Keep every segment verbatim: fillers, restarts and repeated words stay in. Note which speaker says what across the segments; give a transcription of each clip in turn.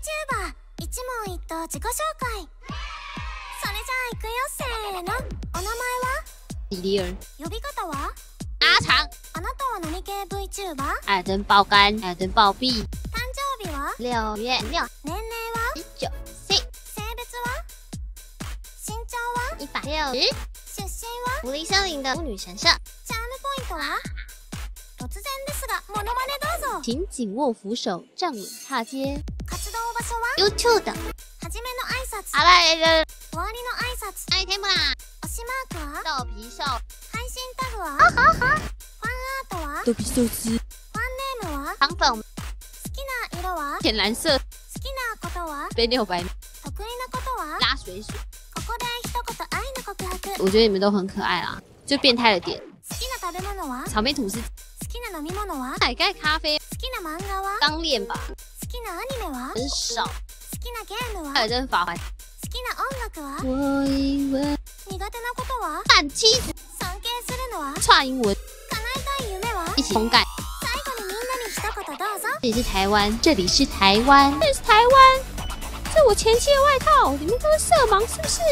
Speaker 1: VTuber 一問一答自己紹介。それじゃあ行くよ、せーの。お名前は？
Speaker 2: 迪丽尔、
Speaker 1: 呼び方は？
Speaker 2: 阿长、
Speaker 1: あなたは何系 VTuber？
Speaker 2: 艾尔登爆肝、艾尔登暴毙。
Speaker 1: 誕生日は？
Speaker 2: 六月六，
Speaker 1: 年齢は？
Speaker 2: 十九岁，
Speaker 1: 性別は？身長は？
Speaker 2: 一百六十。
Speaker 1: 出身は？
Speaker 2: 福利森林的巫女神社。
Speaker 1: チャームポイントは？突然ですが、モノマネどうぞ。
Speaker 2: 请紧握扶手，站稳踏阶。
Speaker 1: 活動場所は？
Speaker 2: YouTube 的。
Speaker 1: はじめの挨拶。
Speaker 2: 阿赖人。
Speaker 1: 終わりの挨拶。
Speaker 2: アイテム啦。
Speaker 1: 推しマークは？
Speaker 2: 豆皮寿。
Speaker 1: 配信タグは？あはは。ファンアートは？
Speaker 2: 豆皮寿司。
Speaker 1: ファンネームは？
Speaker 2: 糖粉。
Speaker 1: 好きな色は？
Speaker 2: 浅蓝色。
Speaker 1: 好きなことは？
Speaker 2: 杯六百。
Speaker 1: 得意なことは？
Speaker 2: 拉水水。
Speaker 1: ここで一言愛の告白。
Speaker 2: 我觉得你们都很可爱啦，就变态的点。
Speaker 1: 好きな食べ物は？
Speaker 2: 草莓吐司。
Speaker 1: 好きな飲み物は？
Speaker 2: 奶盖咖啡。
Speaker 1: 好きな漫画は？
Speaker 2: 刚练吧。
Speaker 1: 好きなアニメは？
Speaker 2: 很少。
Speaker 1: 好きなゲームは？
Speaker 2: 艾尔登法环。
Speaker 1: 好きな音楽は？
Speaker 2: 我以为
Speaker 1: 苦手なことは？
Speaker 2: 反妻子。
Speaker 1: 尊敬するのは？
Speaker 2: 串英文。
Speaker 1: 叶えたい夢は？
Speaker 2: 一起同感。
Speaker 1: 最後にみんなに一言どうぞ。
Speaker 2: 这里是台湾，这里是台湾，这是台湾。这我前妻的外套，你们都是色盲是不是？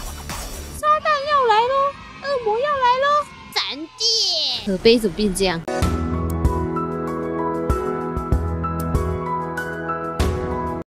Speaker 2: 撒旦要来喽，恶魔要来喽，闪电！可悲怎么变这样？